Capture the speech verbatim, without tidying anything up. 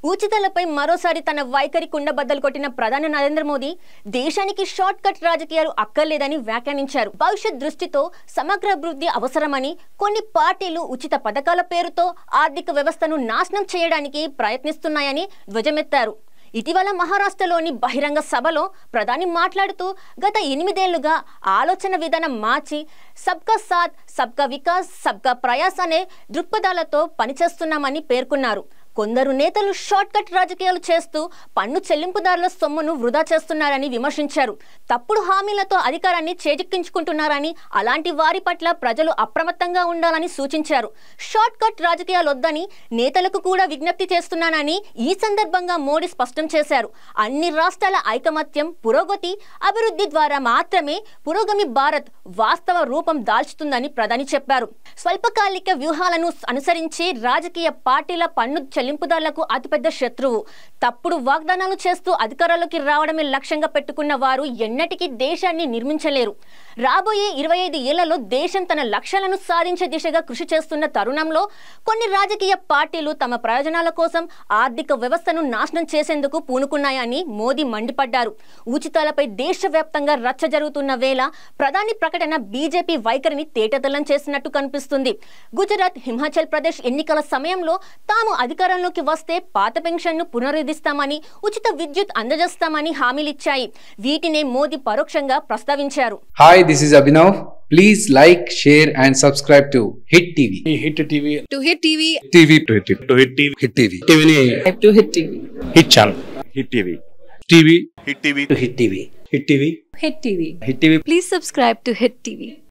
ఉచితాలపై మరోసారి తన వైఖరి కుండబద్దలు కొట్టిన ప్రధాని నరేంద్ర మోదీ దేశానికి షార్ట్ కట్ రాజకీయాలు అక్కర్లేదని వ్యాఖ్యానించారు. భవిష్యత్ దృష్టితో సమగ్ర అభివృద్ధి అవసరమని, కొన్ని పార్టీలు ఉచిత పథకాల పేరుతో ఆర్థిక వ్యవస్థను నాశనం చేయడానికి ప్రయత్నిస్తున్నాయని ధ్వజమెత్తారు. ఇటీవల మహారాష్ట్రలోని బహిరంగ సభలో ప్రధాని మాట్లాడుతూ గత ఎనిమిదేళ్లుగా ఆలోచన విధానం మార్చి సబ్కా సాథ్, సబ్కా వికాస్, సబ్కా ప్రయాస్ అనే దృక్పథాలతో పనిచేస్తున్నామని పేర్కొన్నారు. కొందరు నేతలు షార్ట్ కట్ రాజకీయాలు చేస్తూ పన్ను చెల్లింపుదారుల సొమ్మును వృధా చేస్తున్నారని విమర్శించారు. తప్పుడు హామీలతో అధికారాన్ని చేజిక్కించుకుంటున్నారని, అలాంటి వారి పట్ల ప్రజలు అప్రమత్తంగా ఉండాలని సూచించారు. షార్ట్ కట్ రాజకీయాలు వద్దని నేతలకు కూడా విజ్ఞప్తి చేస్తున్నానని ఈ సందర్భంగా మోడీ స్పష్టం చేశారు. అన్ని రాష్ట్రాల ఐకమత్యం, పురోగతి, అభివృద్ధి ద్వారా మాత్రమే పురోగమి భారత్ వాస్తవ రూపం దాల్చుతుందని ప్రధాని చెప్పారు. స్వల్పకాలిక వ్యూహాలను అనుసరించి రాజకీయ పార్టీల పన్ను చెల్లింపుదారులకు అతిపెద్ద శత్రువు. తప్పుడు వాగ్దానాలు చేస్తూ అధికారంలోకి రావడమే లక్ష్యంగా పెట్టుకున్న వారు ఎన్నటికీ దేశాన్ని నిర్మించలేరు. రాబోయే ఇరవై ఐదు ఏళ్లలో దేశం తన లక్ష్యాలను సాధించే దిశగా కృషి చేస్తున్న తరుణంలో కొన్ని రాజకీయ పార్టీలు తమ ప్రయోజనాల కోసం ఆర్థిక వ్యవస్థను నాశనం చేసేందుకు పూనుకున్నాయని మోదీ మండిపడ్డారు. ఉచితాలపై దేశవ్యాప్తంగా రచ్చ జరుగుతున్న వేళ ప్రధాని ప్రకటన బీజేపీ వైఖరిని తేటతెల్లం చేసినట్టు కనిపిస్తుంది. గుజరాత్, హిమాచల్ ప్రదేశ్ ఎన్నికల సమయంలో తాము అధికారంలోకి వస్తే పాత పెన్షన్ను పునరుద్ధరిస్తామని, ఉచిత విద్యుత్ అందజేస్తామని హామీలిచ్చాయి. వీటినే మోదీ పరోక్షంగా ప్రస్తావించారు. Hi, this is Abhinav. Please like, share and subscribe to Hit T V. Hit T V. To Hit T V. T V to Hit T V. To Hit T V. Hit T V. T V ni To Hit T V. Hit channel. Hit T V. T V. Hit T V. To Hit T V. Hit T V. Hit T V. Hit T V. Please subscribe to Hit T V.